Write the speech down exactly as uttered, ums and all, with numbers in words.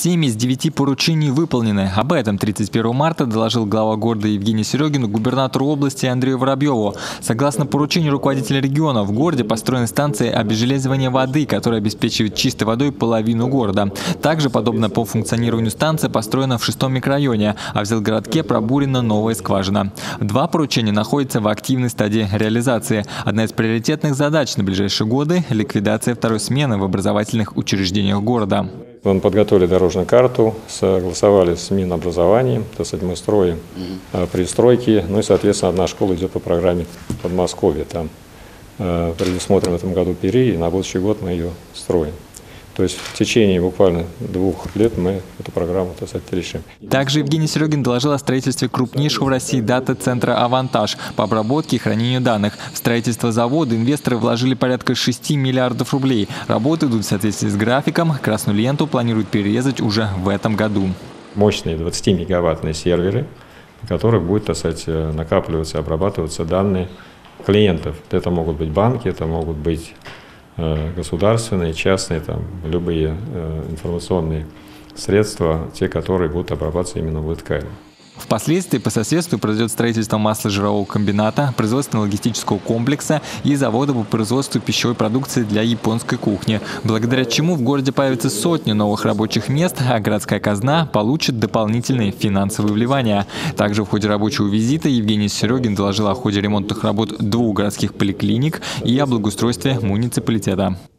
Семь из девяти поручений выполнены. Об этом тридцать первого марта доложил глава города Евгений Серегин губернатору области Андрею Воробьеву. Согласно поручению руководителя региона, в городе построены станции обезжелезывания воды, которые обеспечивают чистой водой половину города. Также, подобно по функционированию станция, построена в шестом микрорайоне, а в Зелгородке пробурена новая скважина. Два поручения находятся в активной стадии реализации. Одна из приоритетных задач на ближайшие годы – ликвидация второй смены в образовательных учреждениях города. Мы подготовили дорожную карту, согласовали с Минобразованием, то есть мы строим пристройки, ну и, соответственно, одна школа идет по программе Подмосковья. Там предусмотрим в этом году ПИРИ, и на будущий год мы ее строим. То есть в течение буквально двух лет мы эту программу, так сказать, решим. Также Евгений Серегин доложил о строительстве крупнейшего в России дата-центра «Авантаж» по обработке и хранению данных. В строительство завода инвесторы вложили порядка шести миллиардов рублей. Работы идут в соответствии с графиком. Красную ленту планируют перерезать уже в этом году. Мощные двадцатимегаваттные серверы, на которых будет, так сказать, накапливаться, обрабатываться данные клиентов. Это могут быть банки, это могут быть государственные, частные, там, любые э, информационные средства, те, которые будут обрабатываться именно в Лыткарино. Впоследствии по соседству произойдет строительство масло-жирового комбината, производственно-логистического комплекса и завода по производству пищевой продукции для японской кухни, благодаря чему в городе появится сотни новых рабочих мест, а городская казна получит дополнительные финансовые вливания. Также в ходе рабочего визита Евгений Серегин доложил о ходе ремонтных работ двух городских поликлиник и о благоустройстве муниципалитета.